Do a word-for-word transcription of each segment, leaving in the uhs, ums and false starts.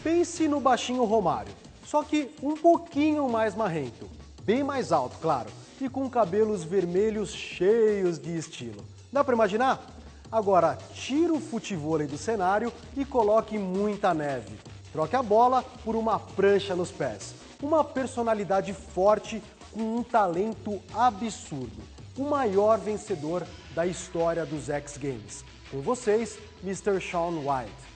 Pense no baixinho Romário, só que um pouquinho mais marrento, bem mais alto, claro, e com cabelos vermelhos cheios de estilo. Dá para imaginar? Agora, tira o futevôlei do cenário e coloque muita neve. Troque a bola por uma prancha nos pés. Uma personalidade forte com um talento absurdo. O maior vencedor da história dos X Games. Com vocês, mister Shaun White.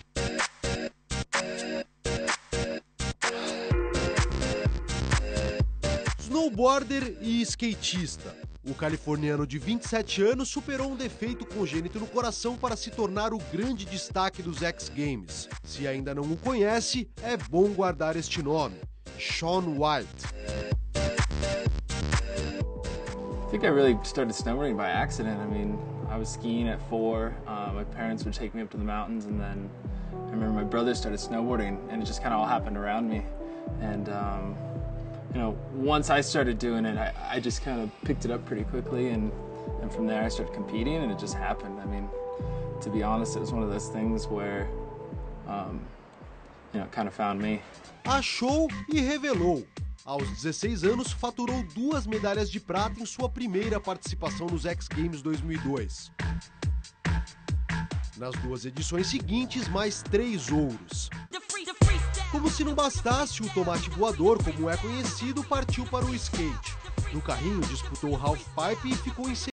Snowboarder e skatista. O californiano de vinte e sete anos superou um defeito congênito no coração para se tornar o grande destaque dos X Games. Se ainda não o conhece, é bom guardar este nome: Shaun White. I think I really started snowboarding by accident. I mean, I was skiing at four. Uh, my parents would take me up to the mountains, and then I remember my brother started snowboarding, and it just kind of all happened around me. And um, you know, once I started doing it, I, I just kind of picked it up pretty quickly, and, and from there I started competing, and it just happened. I mean, to be honest, it was one of those things where, um, you know, it kind of found me. Achou e revelou. Aos dezesseis anos, faturou duas medalhas de prata em sua primeira participação nos X Games dois mil e dois. Nas duas edições seguintes, mais três ouros. Como se não bastasse, o tomate voador, como é conhecido, partiu para o skate. No carrinho, disputou o halfpipe e ficou em